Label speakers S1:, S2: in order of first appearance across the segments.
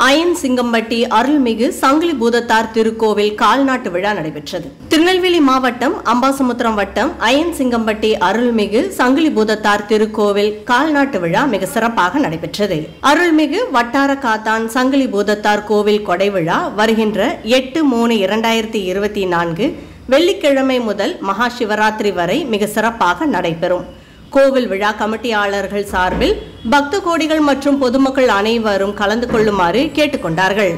S1: Iron Singampatti அருள்மிகு சங்கிலி பூதத்தார் திருக்கோவில் கால்நாட்டு விழா நடைபெற்றது. திருநெல்வேலி மாவட்டம் அம்பாசமுத்திரம் வட்டம் அயன் சிங்கம்பட்டி அருள்மிகு சங்கிலி பூதத்தார் திருக்கோவில் கால்நாட்டு விழா மிக சிறப்பாக நடைபெற்றது. அருள்மிகு வட்டார காத்தான் சங்கிலி பூதத்தார் கோவில் கொடை விழா வருகின்ற 8/3/2024 வெள்ளிக்கிழமை முதல் மகா சிவராத்திரி வரை மிக சிறப்பாக நடைபெறும். கோவில் விழா கமிட்டியாளர்கள் சார்பில் பக்த கோடிகள் மற்றும் பொதுமக்கள் அனைவரும் கலந்து கொள்ளுமாறு கேட்டுக்கொண்டார்கள்.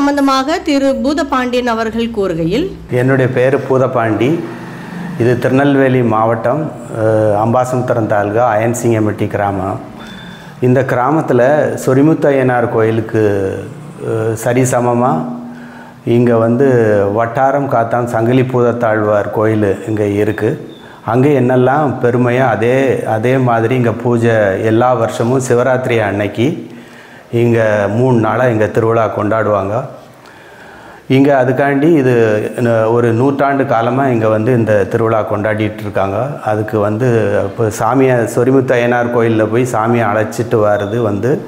S1: சம்பந்தமாக திரு பூதபாண்டியன் அவர்கள் கூறுகையில்,
S2: என்னுடைய பேர் பூதபாண்டி. இது திருநெல்வேலி மாவட்டம் அம்பாசமுத்திரம் தாலுகா அயன்சிங்கம்பட்டி கிராமம். இந்த கிராமத்தில் சொரிமுத்தையனார் கோயிலுக்கு சரிசமமாக இங்கே வட்டாரம் காத்தான் சங்கிலி பூதத்தாழ்வார் கோயில் இங்கே இருக்குது. அங்கே என்னெல்லாம் பெருமையாக அதே மாதிரி இங்கே பூஜை எல்லா வருஷமும் சிவராத்திரி அன்னைக்கு இங்கே 3 நாளாக இங்கே திருவிழா கொண்டாடுவாங்க. இங்கே அதுக்காண்டி இது ஒரு 100 ஆண்டு காலமாக இங்கே இந்த திருவிழா கொண்டாடிட்டு இருக்காங்க. அதுக்கு இப்போ சாமியை சொரிமுத்தையனார் கோயிலில் போய் சாமியை அழைச்சிட்டு வர்றது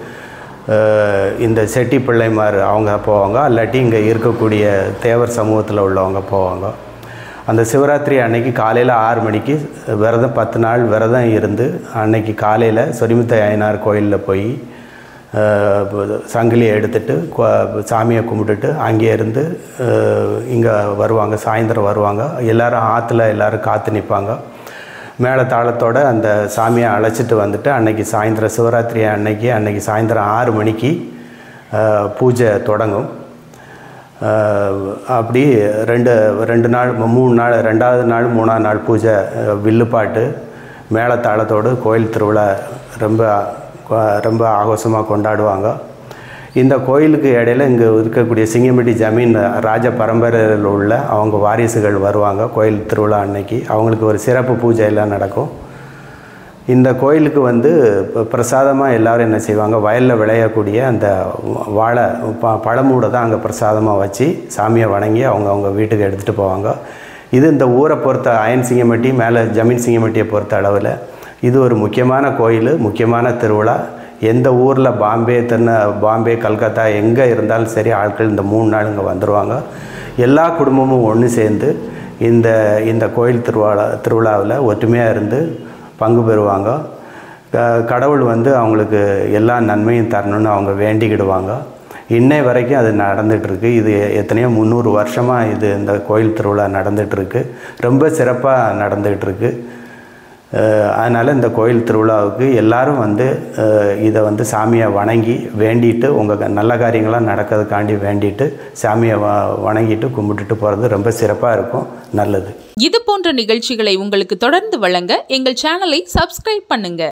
S2: இந்த செட்டி பிள்ளைமார் அவங்க போவாங்க, இல்லாட்டி இங்கே இருக்கக்கூடிய தேவர் சமூகத்தில் உள்ளவங்க போவாங்க. அந்த சிவராத்திரி அன்னைக்கு காலையில் 6 மணிக்கு விரதம் 10 நாள் விரதம் இருந்து அன்னைக்கு காலையில் சொரிமுத்தையனார் கோயிலில் போய் சங்கிலியை எடுத்துட்டு சாமியை கும்பிட்டுட்டு அங்கே இருந்து இங்கே வருவாங்க. சாயந்தரம் வருவாங்க. எல்லோரும் ஆற்றுல எல்லோரும் காத்து நிற்பாங்க. மேலே தாளத்தோடு அந்த சாமியை அழைச்சிட்டு வந்துட்டு அன்னைக்கு சாயந்தரம் சிவராத்திரி அன்னைக்கு சாயந்தரம் 6 மணிக்கு பூஜை தொடங்கும். அப்படி 2 நாள் 3 நாள் 2வது நாள் 3ஆவது நாள் பூஜை வில்லுப்பாட்டு மேளத்தாளத்தோடு கோயில் திருவிழா ரொம்ப ஆகோஷமாக கொண்டாடுவாங்க. இந்த கோயிலுக்கு இடையில இங்கே இருக்கக்கூடிய சிங்கம்பட்டி ஜமீன் ராஜ பரம்பரையில் உள்ள அவங்க வாரிசுகள் வருவாங்க. கோயில் திருவிழா அன்னைக்கு அவங்களுக்கு ஒரு சிறப்பு பூஜை எல்லாம் நடக்கும். இந்த கோயிலுக்கு பிரசாதமாக எல்லோரும் என்ன செய்வாங்க, வயலில் விளையக்கூடிய அந்த வாழை பழமூடை தான் அங்கே பிரசாதமாக வச்சு சாமியை வணங்கி அவங்க வீட்டுக்கு எடுத்துகிட்டு போவாங்க. இது இந்த ஊரை பொறுத்த அயன் சிங்கம்பட்டி மேலே ஜமீன் சிங்கம்பட்டியை பொறுத்த அளவில் இது ஒரு முக்கியமான கோயில், முக்கியமான திருவிழா. எந்த ஊரில் பாம்பே கல்கத்தா எங்கே இருந்தாலும் சரி ஆட்கள் இந்த 3 நாள் இங்கே வந்துடுவாங்க. எல்லா குடும்பமும் ஒன்று சேர்ந்து இந்த கோயில் திருவிழாவில் ஒற்றுமையாக இருந்து பங்கு பெறுவாங்க. கடவுள் அவங்களுக்கு எல்லா நன்மையும் தரணும்னு அவங்க வேண்டிக்கிடுவாங்க. இன்னை வரைக்கும் அது நடந்துகிட்ருக்கு. இது எத்தனையோ 300 வருஷமாக இந்த கோயில் திருவிழா நடந்துகிட்ருக்கு. ரொம்ப சிறப்பாக நடந்துகிட்ருக்கு. அதனால் இந்த கோயில் திருவிழாவுக்கு எல்லோரும் இதை சாமியை வணங்கி வேண்டிட்டு உங்கள் நல்ல காரியங்களாம் நடக்கிறதுக்காண்டி வேண்டிட்டு சாமியை வணங்கிட்டு கும்பிட்டுட்டு போகிறது ரொம்ப சிறப்பாக இருக்கும். நல்லது.
S3: இது போன்ற நிகழ்ச்சிகளை உங்களுக்கு தொடர்ந்து வழங்க எங்கள் சேனலை சப்ஸ்கிரைப் பண்ணுங்க.